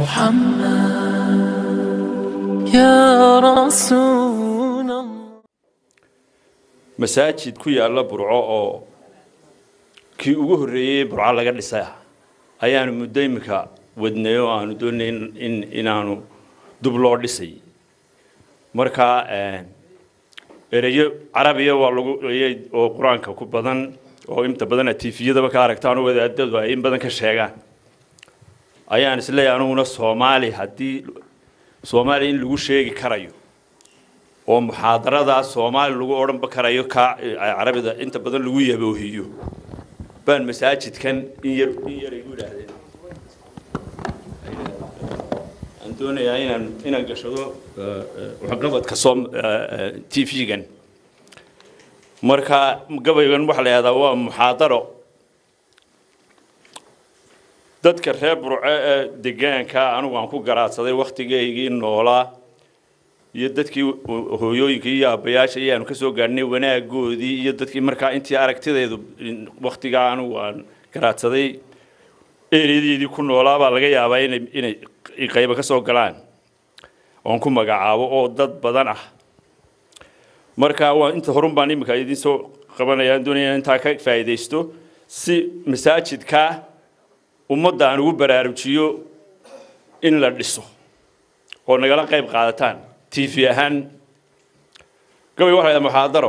محمد يا رسول الله. masaajidku yaalla burco oo kii ugu horeeyay burco laga dhisay ayaanu muddo imika wadnay oo aanu doonay inaanu dub loo dhisay marka ereyo carabiga waa lagu oo quraanka ku badan oo inta badan TV-yada ka aragtaan oo wadaadadu ay in badan ka sheegaan ayaan isleeyahay anuguna Soomaali hadii Soomaali in lagu sheegi karayo oo muxaadarada Soomaali lagu oran karayo ka carabida inta badan lagu yaboohiyo baan masaajidkan in yar igu yiraahdeen antonia inaan gashado waxqabadka TV-gan marka gabaygan waxa la yiraahdaa waa muxaadaro dadka reer burco deegaanka anigu aan ku garaadsaday waqtigeygii noolaa iyo dadkii hooyooyinka iyo abayaasha ayaan ka soo gaarnay wanaagoodii iyo dadkii marka intii aragtideedu waqtiga anigu aan garaadsaday ereydii ku noolaa baa laga yaabaa inay qayb ka soo galaan oo ku magacaabo oo dad badan ah marka waa inta horun baan imika idin soo qabanayaan doonayaan inta ka faa'iideysto si masaajidka ummadda aan ugu baraarujiyo in la dhiso oo nagala qayb qaadataan TV ahaan gabay waxa muxaadaro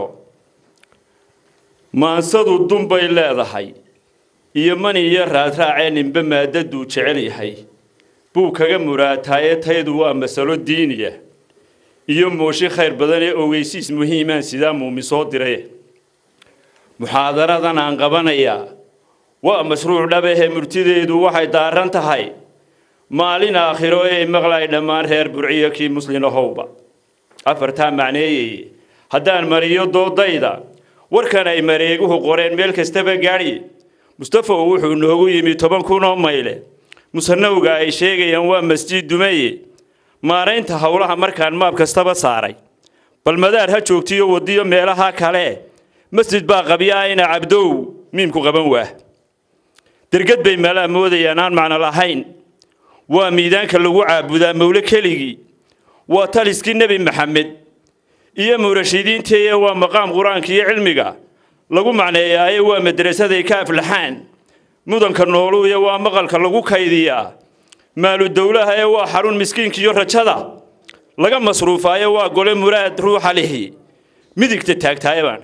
maansadu dumbay leedahay iyo man iyo raadraaceen inba maadadu jecel yahay buu kaga muraataaye tayadu waa masalo diiniya iyo mooshi khayr badan ee ogeysiis muhiim ah sida muumin soo diray muxaadaradan aan qabanaya waa mashruuc dhabahe murtideedu waxay daaran tahay maalin aakhiro ee maqlay dhamaan reer burciyo kii muslimahowba afarta macneeyay hadaan mariyo doodayda warkan ay mareeguhu qoreen meel kastaba gaari Mustafa wuxuu noogu yimi 10,000 oo mayle musanawga ay sheegayaan waa masjid dumaye maareynta hawlaha markaan maab kastaba saaray bal madaar ha joogtiyo wadiyo meelaha kale masjid baa qabiyaa ina cabdow miimku qaban waa dirgad bay meelaha moodayaan aan macna lahayn waa miidaanka lagu caabudaa mawla keligi waa taliskii nabi maxamed iyo murashidiintii waa maqaam quraanka iyo cilmiga lagu macneeyay waa madrasada ka aflaxaan mudanka noolu iyo waa maqalka lagu kaydiyaa maalu dawlaha ee waa xarun miskiinka iyo rajada laga masruufaayo waa gole muraad ruuxa lihi midigta taagtaayban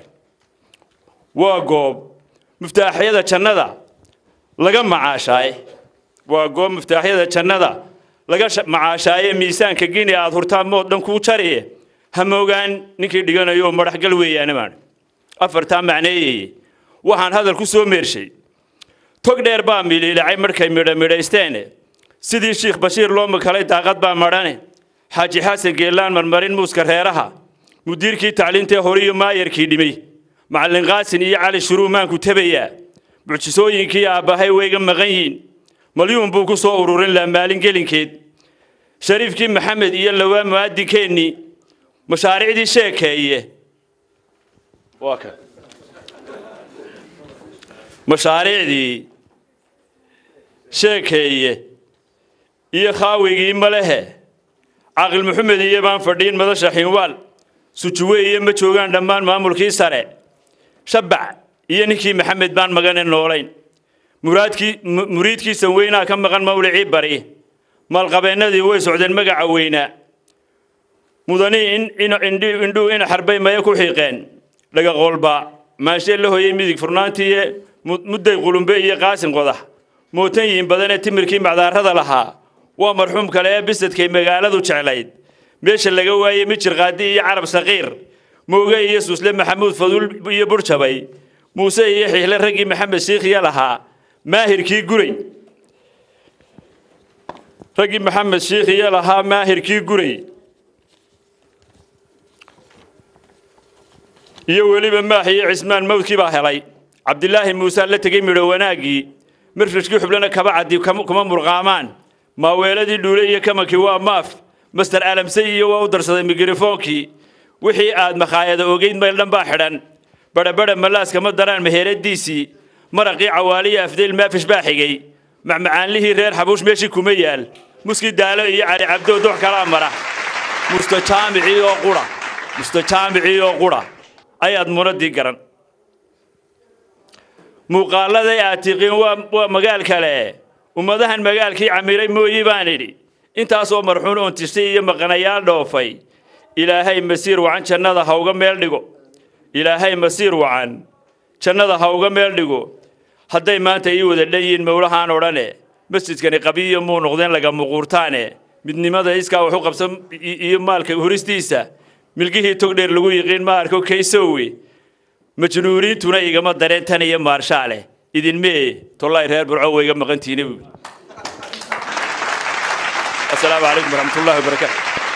waa goob miftaaxyada jannada laga macaashay waa goob miftaaxyada jannada laga macaashay miisaanka gini aad hurtaan mood dhan ku jariye hamoogan ninkii dhiganayo madax gal weeyaanaan afarta macneeyay waxaan hadal ku soo meershay tog dheer baa miililacay markay midhaysteen sidii Sheikh Bashiir loo makalay daaqad baa marane Xaaji Xasan Geelaan marmarin muuska reeraha mudiirkii tacliinta horiyo maayarkii dhimay macallin Qaasin iyo Cali Shuruumaan ku tabaya bulshooyinkii aabahay weyga maqanyiin malyuun buu ku soo ururin la maalin gelinkeed Shariifkii Maxamed iyo lawaa muadinkeeni mashaariicdii sheekeeye واكا مشاريعدي شيكيه iyo khaawigii malahe aqal maxamed iyo baan fadhiin madasha xinwaal sujuweeye ma joogan dhamaan maamulkii sare shabac iyo ninkii maxamed baan magane noolayn muriidkiisa weynaa ka maqan mawlacii bari malqabeenadii way socdeen magaca weynaa mudani in xarbay maya ku xiiqeen laga qolba maashe la hooyay midig furnaantii mudday qulumbe iyo qaasin qodax mootayin badan ee timirkii macdaarada lahaa waa marxuum kale ee bisadkay magaaladu jeclayd meesha laga waayay mijir qaadi iyo carab saqiir mooga iyo suusle maxamuud fadul iyo burjabay muuse iyo xihle ragii maxamed sheekh iyo lahaa maahirkii guray ragii maxamed sheekh iyo lahaa maahirkii guray iyo waliba maaxiyo cismaan mawdkii baa helay cabdilaahi muuse la tagay midho wanaagii marfishkii xublana kaba cadi kuma murqaamaan maaweeladii dhuule iyo kamankii waa maaf master alamsay iyo waa u darsaday mikrofoonkii wixii aad maqaayada ogeyd meel dhan baa xidhan badhabadha malaaska ma daraan meheradiisii maraqii cawaaliya afdeel maafish baa xigay macmacaanlihii reer xabuush meeshii kuma yaal مسكي دالو يعني عبدو دوح كلام مرة مستجامعي وقرا مستجامعي وقرا أياد مردي قرن مقالة يعتقين ومقال كله ومدهن مقال كي عميري مويبانيري انت أصو مرحون انتشتي مقنيال دوفي إلهي مسير وعن شنده هوغا ميلدغو إلهي مسير وعن شنده هوغا ميلدغو هداي maanta ii wada leeyihiin mawlahan orane masjidkani qabiyo muu noqdeen laga muqurtaane midnimada iska wuxuu qabsan iyo maalka horistiisa milkihii tog dheer lagu yiqiin ma arko kaysowi majnuuriintuna igama dareentan iyo maarshaale idin mee tollay reer burco wayga maqantiina assalaamu alaykum warahmatullahi wabarakatuh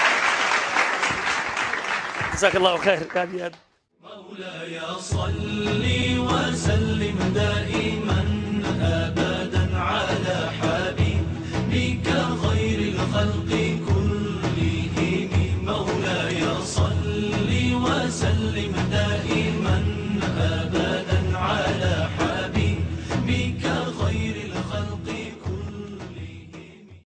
jazakallahu khair qaadiyad مولاي صلي وسلم دائما أبدا على حبيبك خير الخلق